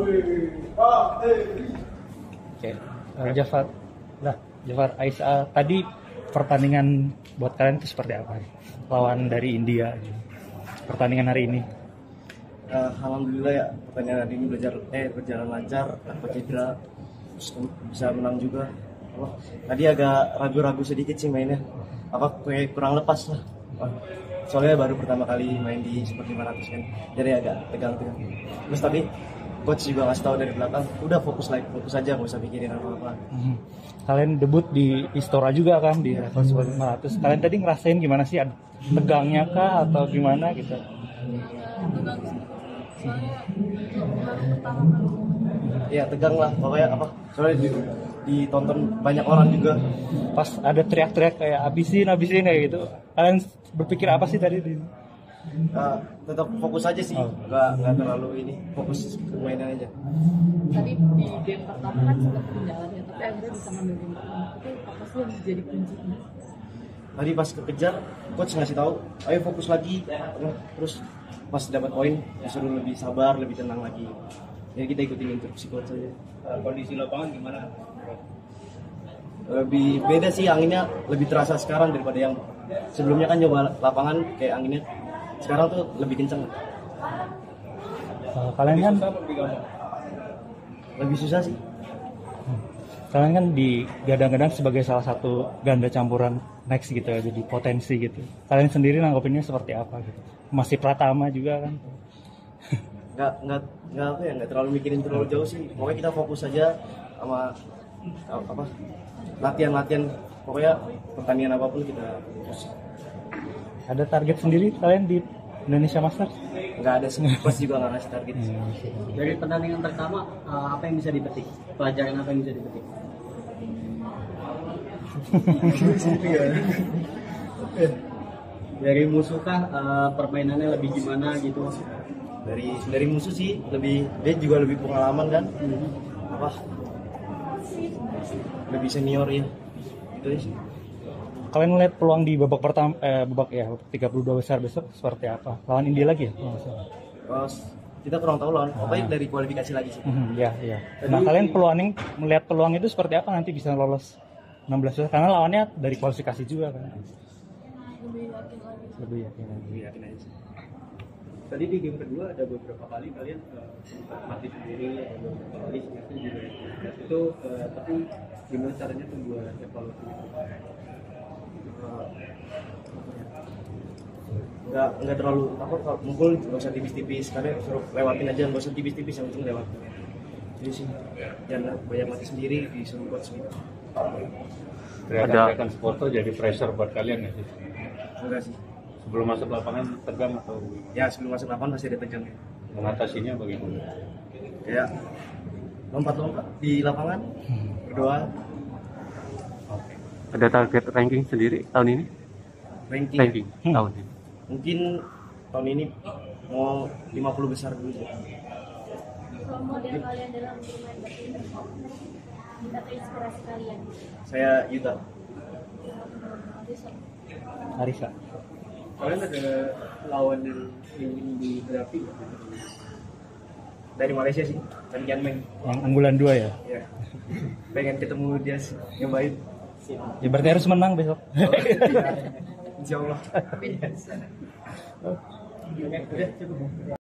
Oke, Jafar, Aisyah, tadi pertandingan buat kalian itu seperti apa? Lawan dari India, pertandingan hari ini. Alhamdulillah ya, pertandingan hari ini berjalan lancar, tanpa cedera, bisa menang juga. Tadi agak ragu-ragu sedikit sih mainnya, kayak kurang lepas lah. Soalnya baru pertama kali main di Super 500 kan, jadi agak tegang-tegang. Terus tadi coach juga ngasih tahu dari belakang, udah fokus aja, nggak usah pikirin apa-apa. Kalian debut di Istora juga kan di level Super 500. Kalian tadi ngerasain gimana sih? Tegangnya kah atau gimana gitu? Tegang sih, soalnya baru pertama kali. Iya tegang lah, pokoknya soalnya ditonton banyak orang juga. Pas ada teriak-teriak kayak abisin kayak gitu, kalian berpikir apa sih tadi? Tetap fokus aja sih, nggak terlalu ini, fokus ke mainan aja. Tadi di game pertama kan sempat ketinggalan ya, tapi akhirnya bisa ngambil game pertama. Itu apa sih yang jadi kuncinya? Tadi pas kekejar, coach ngasih tahu, ayo fokus lagi. Terus pas dapat poin, disuruh lebih sabar, lebih tenang lagi. Jadi kita ikutin instruksi coach saja. Kondisi lapangan gimana? Lebih beda sih, anginnya lebih terasa sekarang daripada yang sebelumnya kan nyoba lapangan kayak anginnya. Sekarang tuh lebih kenceng. Kalian kan lebih susah sih. Kalian kan digadang-gadang sebagai salah satu ganda campuran next gitu ya, jadi potensi gitu. Kalian sendiri nanggepinnya seperti apa gitu? Masih Pratama juga kan? Nggak terlalu mikirin terlalu jauh sih. Pokoknya kita fokus aja sama latihan. Pokoknya pertandingan apapun kita fokus. Ada target sendiri kalian di Indonesia Masters? Nggak ada sih, coach juga nggak ngasih target. Dari pertandingan pertama, apa yang bisa dipetik? Pelajaran apa yang bisa dipetik? Dari musuh kah, permainannya lebih gimana gitu? Dari musuh sih, dia juga lebih pengalaman kan, lebih senior ya, gitu sih. Kalian melihat peluang di babak pertama, babak 32 besar besok seperti apa? Lawan India lagi ya? Kita kurang tahu lawan, pokoknya dari kualifikasi lagi sih. Iya. Nah kalian melihat peluang itu seperti apa nanti bisa lolos 16 besar? Karena lawannya dari kualifikasi juga kan? Lebih yakin aja sih. Tadi di game kedua ada beberapa kali kalian mati sendiri, ada beberapa kali juga. Itu tapi gimana caranya tuh buat evaluasi itu? Nggak terlalu mukul, nggak usah tipis-tipis, karena suruh lewatin aja, nggak usah tipis-tipis, yang penting lewat. Jadi sih jangan banyak mati sendiri, disuruh coach gitu. Teriakan supporter jadi pressure buat kalian ya sih? Enggak sih. Sebelum masuk lapangan tegang atau? Ya sebelum masuk lapangan pasti ada tegang. Mengatasinya bagaimana? Kayak lompat-lompat di lapangan, berdoa. Ada target ranking sendiri tahun ini? Ranking tahun ini? Mungkin tahun ini mau 50 besar dulu. Kalau model kalian dalam bermain badminton, kita terinspirasi kalian. Saya Yuta. Arisa. Kalian ada lawan yang ingin dihadapi? Dari Malaysia sih, Tan Kian Meng. Yang unggulan 2 ya? Ya. Pengen ketemu dia sih, nyobain. Ya berarti harus menang besok. Insya Allah.